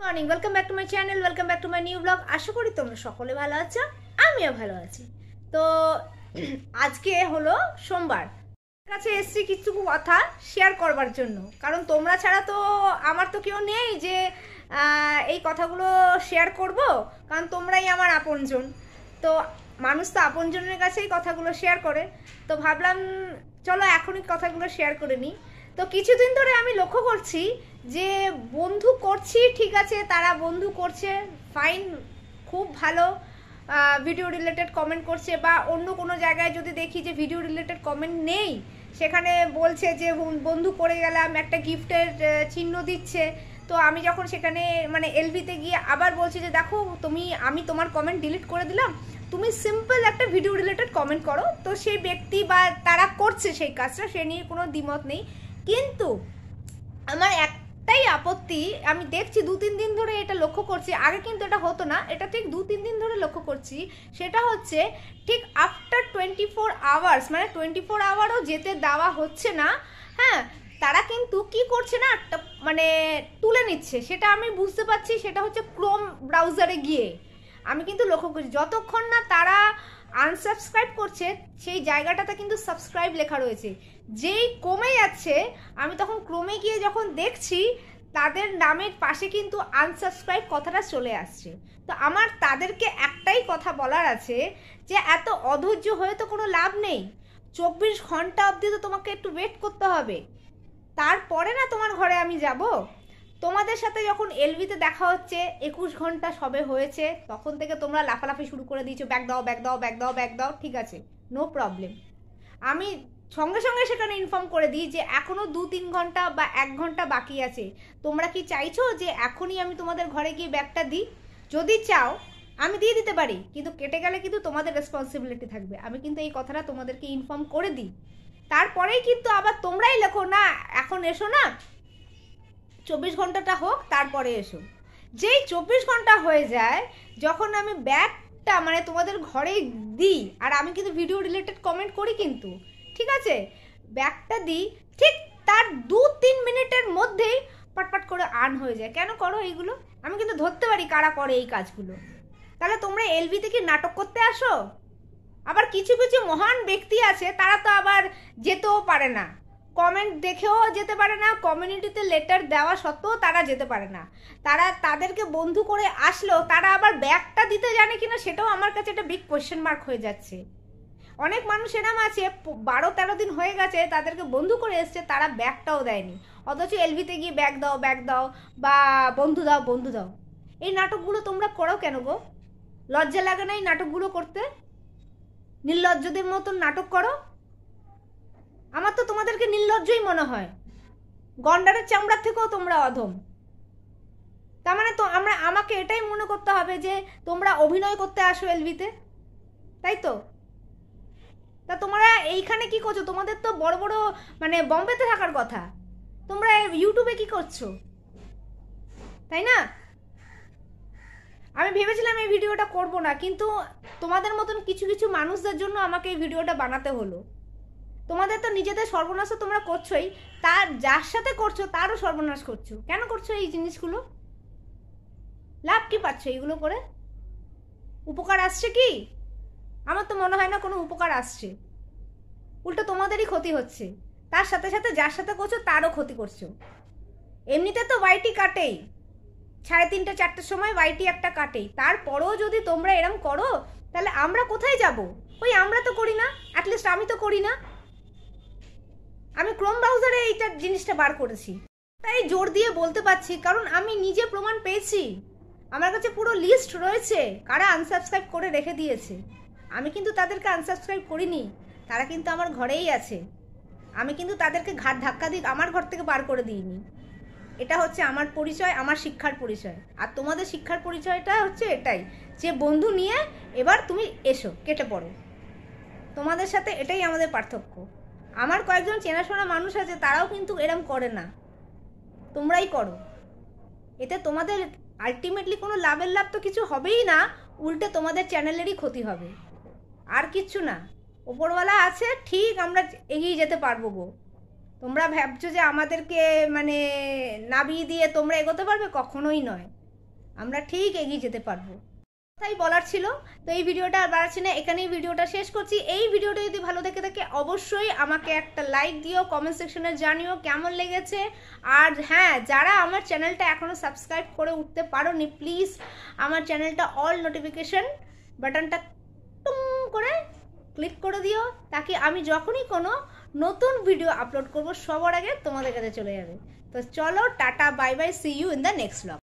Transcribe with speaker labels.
Speaker 1: Morning, welcome back to my channel, welcome back to my new blog. আশা করি তোমরা সকলে ভালো আছো, আমিও ভালো আছি। তো আজকে হলো সোমবার, কাছে এসছি কিছু কথা শেয়ার করবার জন্য, কারণ তোমরা ছাড়া তো আমার তো কেউ নেই যে এই কথাগুলো শেয়ার করব, কারণ তোমরাই আমার আপনজন। তো মানুষ তো আপনজনের কাছেই কথাগুলো শেয়ার করে, তো ভাবলাম চলো এখনই কথাগুলো শেয়ার করে নিই। তো কিছুদিন ধরে আমি লক্ষ্য করছি যে বন্ধু করছি, ঠিক আছে, তারা বন্ধু করছে, ফাইন, খুব ভালো, ভিডিও রিলেটেড কমেন্ট করছে, বা অন্য কোনো জায়গায় যদি দেখি যে ভিডিও রিলেটেড কমেন্ট নেই, সেখানে বলছে যে বন্ধু করে গেলাম, একটা গিফটের চিহ্ন দিচ্ছে। তো আমি যখন সেখানে মানে এলভিতে গিয়ে আবার বলছি যে দেখো আমি তোমার কমেন্ট ডিলিট করে দিলাম, তুমি সিম্পল একটা ভিডিও রিলেটেড কমেন্ট করো, তো সেই ব্যক্তি বা তারা করছে সেই কাজটা, সে নিয়ে কোনো দ্বিমত নেই। কিন্তু আমার একটাই আপত্তি, আমি দেখছি 2-3 দিন ধরে এটা লক্ষ্য করছি, আগে কিন্তু এটা হতো না, এটা ঠিক 2-3 দিন ধরে লক্ষ্য করছি। সেটা হচ্ছে ঠিক আফটার 24 আওয়ার্স, মানে 24 আওয়ারও যেতে দেওয়া হচ্ছে না। হ্যাঁ, তারা কিন্তু কি করছে না, মানে তুলে নিচ্ছে, সেটা আমি বুঝতে পারছি। সেটা হচ্ছে ক্রোম ব্রাউজারে গিয়ে আমি কিন্তু লক্ষ্য করছি, যতক্ষণ না তারা আনসাবস্ক্রাইব করছে সেই জায়গাটাতে কিন্তু সাবস্ক্রাইব লেখা রয়েছে, যেই কমে যাচ্ছে আমি তখন ক্রমে গিয়ে যখন দেখছি তাদের নামের পাশে কিন্তু আনসাবস্ক্রাইব কথাটা চলে আসছে। তো আমার তাদেরকে একটাই কথা বলার আছে যে এত অধৈর্য হয়ে তো কোনো লাভ নেই। 24 ঘন্টা অবধি তো তোমাকে একটু ওয়েট করতে হবে, তারপরে না তোমার ঘরে আমি যাব। তোমাদের সাথে যখন এলভিতে দেখা হচ্ছে 21 ঘন্টা সবে হয়েছে, তখন থেকে তোমরা লাফালাফি শুরু করে দিয়েছো, ব্যাগ দাও ব্যাগ দাও ব্যাগ দাও ব্যাগ দাও, ঠিক আছে, নো প্রবলেম। আমি সঙ্গে সঙ্গে সেখানে ইনফর্ম করে দিই যে এখনও 2-3 ঘন্টা বা 1 ঘন্টা বাকি আছে, তোমরা কি চাইছো যে এখনই আমি তোমাদের ঘরে গিয়ে ব্যাগটা দিই? যদি চাও আমি দিয়ে দিতে পারি, কিন্তু কেটে গেলে কিন্তু তোমাদের রেসপন্সিবিলিটি থাকবে। আমি কিন্তু এই কথাটা তোমাদেরকে ইনফর্ম করে দিই, তারপরেই কিন্তু আবার তোমরাই লেখো না এখন এসো না, 24 ঘন্টাটা হোক তারপরে এসো। যেই 24 ঘন্টা হয়ে যায়, যখন আমি ব্যাগটা মানে তোমাদের ঘরে দিই, আর আমি কিন্তু ভিডিও রিলেটেড কমেন্ট করি কিন্তু, ঠিক আছে, ব্যাগটা দিই, ঠিক তার 2-3 মিনিটের মধ্যেই পটপট করে আর্ন হয়ে যায়। কেন করো এইগুলো? আমি কিন্তু ধরতে পারি কারা করে এই কাজগুলো। তাহলে তোমরা এলভি থেকে নাটক করতে আসো? আবার কিছু কিছু মহান ব্যক্তি আছে, তারা তো আবার যেতেও পারে না, কমেন্ট দেখেও যেতে পারে না, কমিউনিটিতে লেটার দেওয়া সত্ত্বেও তারা যেতে পারে না। তারা তাদেরকে বন্ধু করে আসলেও তারা আবার ব্যাগটা দিতে জানে কিনা সেটাও আমার কাছে একটা বিগ কোয়েশ্চেন মার্ক হয়ে যাচ্ছে। অনেক মানুষ এরম আছে 12-13 দিন হয়ে গেছে তাদেরকে বন্ধু করে এসছে, তারা ব্যাগটাও দেয়নি, অথচ এলভিতে গিয়ে ব্যাগ দাও বা বন্ধু দাও। এই নাটকগুলো তোমরা করো কেন গো? লজ্জা লাগে না এই নাটকগুলো করতে? নির্লজ্জদের মতন নাটক করো। আমার তো তোমাদেরকে নির্লজ্জই মনে হয়, গন্ডারের চামড়ার থেকেও তোমরা অধম। তার মানে তো আমাকে এটাই মনে করতে হবে যে তোমরা অভিনয় করতে আসো এলভিতে, তাই তো? তা তোমরা এইখানে কি করছো? তোমাদের তো বড় বড় মানে বম্বেতে থাকার কথা, তোমরা ইউটিউবে কি করছো, তাই না? আমি ভেবেছিলাম এই ভিডিওটা করব না, কিন্তু তোমাদের মতন কিছু কিছু মানুষদের জন্য আমাকে এই ভিডিওটা বানাতে হলো। তোমাদের তো নিজেদের সর্বনাশ তোমরা করছোই, তার যার সাথে করছো তারও সর্বনাশ করছো। কেন করছো এই জিনিসগুলো? লাভ কি পাচ্ছ এইগুলো করে? উপকার আসছে কি? আমার তো মনে হয় না কোনো উপকার আসছে, উল্টো তোমাদেরই ক্ষতি হচ্ছে। তার সাথে সাথে যার সাথে করছো তারও ক্ষতি করছো। এমনিতে তো ওয়াইটি কাটেই, 3:30-4টের সময় ওয়াইটি একটা কাটেই, তারপরেও যদি তোমরা এরম করো তাহলে আমরা কোথায় যাব? ওই আমরা তো করি না, অ্যাটলিস্ট আমি তো করি না। আমি ক্রোম ব্রাউজারে এইটা জিনিসটা বার করেছি, তাই জোর দিয়ে বলতে পারছি, কারণ আমি নিজে প্রমাণ পেয়েছি। আমার কাছে পুরো লিস্ট রয়েছে কারা আনসাবস্ক্রাইব করে রেখে দিয়েছে। আমি কিন্তু তাদেরকে আনসাবস্ক্রাইব করিনি, তারা কিন্তু আমার ঘরেই আছে। আমি কিন্তু তাদেরকে ঘাট ধাক্কা দিয়ে আমার ঘর থেকে বার করে দিইনি। এটা হচ্ছে আমার পরিচয়, আমার শিক্ষার পরিচয়। আর তোমাদের শিক্ষার পরিচয়টা হচ্ছে এটাই যে বন্ধু নিয়ে এবার তুমি এসো, কেটে পড়ো। তোমাদের সাথে এটাই আমাদের পার্থক্য। আমার কয়েকজন চেনাশোনা মানুষ আছে, তারাও কিন্তু এরম করে না, তোমরাই করো। এতে তোমাদের আলটিমেটলি কোনো লাভের লাভ তো কিছু হবেই না, উল্টে তোমাদের চ্যানেলেরই ক্ষতি হবে, আর কিচ্ছু না। ওপরওয়ালা আছে ঠিক, আমরা এগিয়ে যেতে পারবো গো। তোমরা ভাবছো যে আমাদেরকে মানে নাবিয়ে দিয়ে তোমরা এগোতে পারবে, কখনোই নয়। আমরা ঠিক এগিয়ে যেতে পারবো। তাই বলার ছিল। তো এই ভিডিওটা আর বাড়াচ্ছি না, এখানেই ভিডিওটা শেষ করছি। এই ভিডিওটা যদি ভালো দেখে থাকে অবশ্যই আমাকে একটা লাইক দিও, কমেন্ট সেকশনে জানিও কেমন লেগেছে। আর হ্যাঁ, যারা আমার চ্যানেলটা এখনও সাবস্ক্রাইব করে উঠতে পারোনি, প্লিজ আমার চ্যানেলটা অল নোটিফিকেশন বাটনটা টুং করে ক্লিক করে দিও, তাকে আমি যখনই কোনো নতুন ভিডিও আপলোড করব সবার আগে তোমাদের কাছে চলে যাবে। তো চলো, tata, bye bye, see you in the next blog.